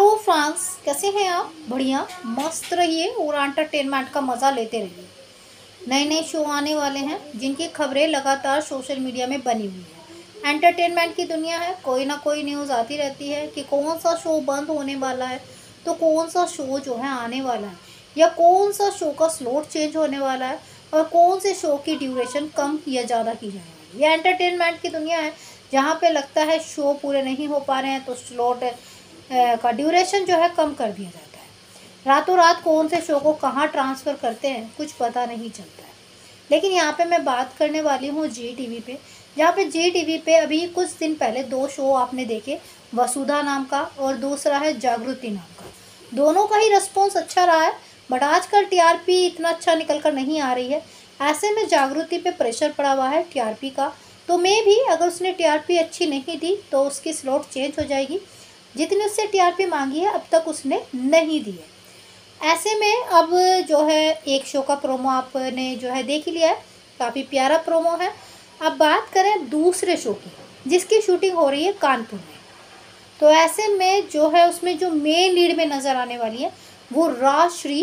Hello France, कैसे हैं आप? बढ़िया, मस्त रहिए और एंटरटेनमेंट का मज़ा लेते रहिए। नए नए शो आने वाले हैं जिनकी खबरें लगातार सोशल मीडिया में बनी हुई है। एंटरटेनमेंट की दुनिया है, कोई ना कोई न्यूज़ आती रहती है कि कौन सा शो बंद होने वाला है, तो कौन सा शो जो है आने वाला है, या कौन सा शो का स्लॉट चेंज होने वाला है, और कौन से शो की ड्यूरेशन कम या ज़्यादा की जाएगी। ये एंटरटेनमेंट की दुनिया है जहाँ पे लगता है शो पूरे नहीं हो पा रहे हैं तो स्लॉट का ड्यूरेशन जो है कम कर दिया जाता है। रातों रात कौन से शो को कहाँ ट्रांसफ़र करते हैं कुछ पता नहीं चलता है। लेकिन यहाँ पे मैं बात करने वाली हूँ जी टीवी पे, जहाँ पे जी टीवी पे अभी कुछ दिन पहले दो शो आपने देखे, वसुधा नाम का और दूसरा है जागृति नाम का। दोनों का ही रिस्पॉन्स अच्छा रहा है, बट आजकल टीआरपी इतना अच्छा निकल कर नहीं आ रही है। ऐसे में जागृति पे प्रेशर पड़ा हुआ है टीआरपी का, तो मैं भी अगर उसने टीआरपी अच्छी नहीं दी तो उसकी स्लॉट चेंज हो जाएगी। जितनी उससे टीआरपी मांगी है अब तक उसने नहीं दी है। ऐसे में अब जो है एक शो का प्रोमो आपने जो है देख ही लिया है, काफ़ी प्यारा प्रोमो है। अब बात करें दूसरे शो की जिसकी शूटिंग हो रही है कानपुर में, तो ऐसे में जो है उसमें जो मेन लीड में नज़र आने वाली है वो राजश्री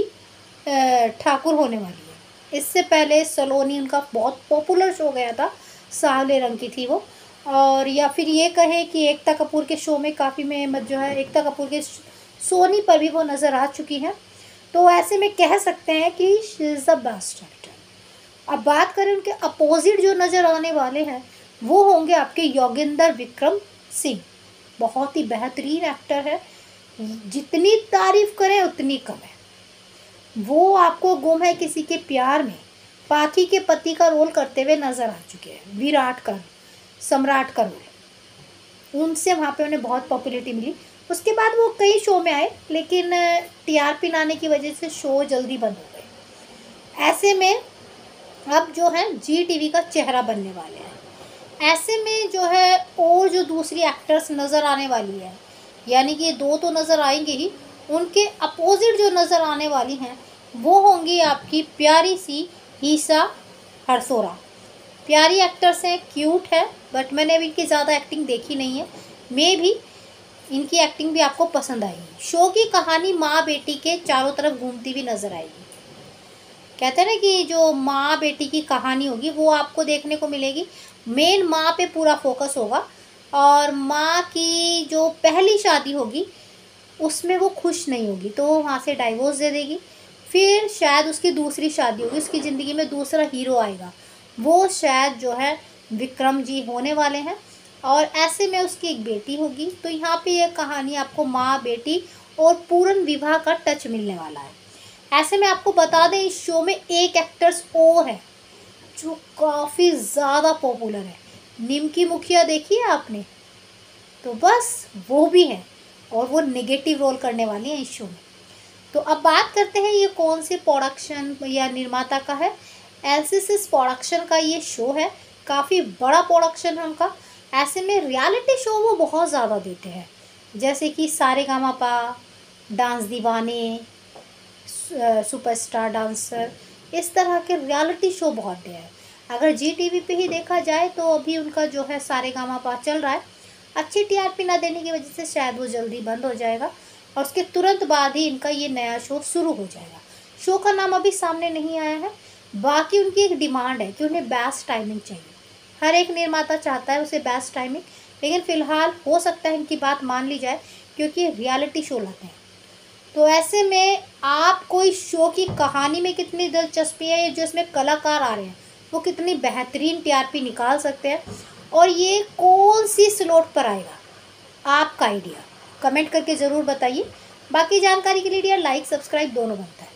ठाकुर होने वाली है। इससे पहले सलोनी उनका बहुत पॉपुलर शो गया था, सांवले रंग की थी वो, और या फिर ये कहे कि एकता कपूर के शो में काफ़ी में जो है एकता कपूर के सोनी पर भी वो नज़र आ चुकी हैं। तो ऐसे में कह सकते हैं कि she is the best actor. अब बात करें उनके अपोजिट जो नज़र आने वाले हैं वो होंगे आपके योगेंद्र विक्रम सिंह। बहुत ही बेहतरीन एक्टर है, जितनी तारीफ करें उतनी कम है। वो आपको गुम है किसी के प्यार में पाखी के पति का रोल करते हुए नज़र आ चुके हैं, विराट का सम्राट का रोल। उनसे वहाँ पे उन्हें बहुत पॉपुलैरिटी मिली। उसके बाद वो कई शो में आए, लेकिन टीआरपी ना आने की वजह से शो जल्दी बंद हो गए। ऐसे में अब जो है जी टीवी का चेहरा बनने वाले हैं। ऐसे में जो है और जो दूसरी एक्टर्स नज़र आने वाली है, यानी कि दो तो नज़र आएंगे ही, उनके अपोजिट जो नज़र आने वाली हैं वो होंगी आपकी प्यारी सी ईशा हरसोरा। प्यारी एक्टर्स हैं, क्यूट है, बट मैंने अभी इनकी ज़्यादा एक्टिंग देखी नहीं है। मे भी इनकी एक्टिंग भी आपको पसंद आएगी। शो की कहानी माँ बेटी के चारों तरफ घूमती हुई नज़र आएगी। कहते हैं ना कि जो माँ बेटी की कहानी होगी वो आपको देखने को मिलेगी। मेन माँ पे पूरा फोकस होगा, और माँ की जो पहली शादी होगी उसमें वो खुश नहीं होगी तो वहाँ से डाइवोर्स दे देगी। फिर शायद उसकी दूसरी शादी होगी, उसकी ज़िंदगी में दूसरा हीरो आएगा, वो शायद जो है विक्रम जी होने वाले हैं, और ऐसे में उसकी एक बेटी होगी। तो यहाँ पे ये कहानी आपको माँ बेटी और पूर्ण विवाह का टच मिलने वाला है। ऐसे में आपको बता दें इस शो में एक एक्टर्स और है जो काफ़ी ज़्यादा पॉपुलर है। निमकी मुखिया देखी है आपने? तो बस वो भी है, और वो नेगेटिव रोल करने वाली हैं इस शो में। तो अब बात करते हैं ये कौन से प्रोडक्शन या निर्माता का है। एलसीसी प्रोडक्शन का ये शो है, काफ़ी बड़ा प्रोडक्शन है उनका। ऐसे में रियलिटी शो वो बहुत ज़्यादा देते हैं, जैसे कि Sa Re Ga Ma Pa, dance Deewane, superstar dancer, इस तरह के रियलिटी शो बहुत दे हैं। अगर जी टीवी पे ही देखा जाए तो अभी उनका जो है सारेगामापा चल रहा है, अच्छी टीआरपी ना देने की वजह से शायद वो जल्दी बंद हो जाएगा, और उसके तुरंत बाद ही इनका ये नया शो शुरू हो जाएगा। शो का नाम अभी सामने नहीं आया है। बाकी उनकी एक डिमांड है कि उन्हें बेस्ट टाइमिंग चाहिए। हर एक निर्माता चाहता है उसे बेस्ट टाइमिंग, लेकिन फ़िलहाल हो सकता है इनकी बात मान ली जाए क्योंकि रियलिटी शो लाते हैं। तो ऐसे में आपको इस शो की कहानी में कितनी दिलचस्पी है, जो इसमें कलाकार आ रहे हैं वो कितनी बेहतरीन टीआरपी निकाल सकते हैं, और ये कौन सी स्लॉट पर आएगा, आपका आइडिया कमेंट करके ज़रूर बताइए। बाकी जानकारी के लिए लाइक सब्सक्राइब दोनों बनता है।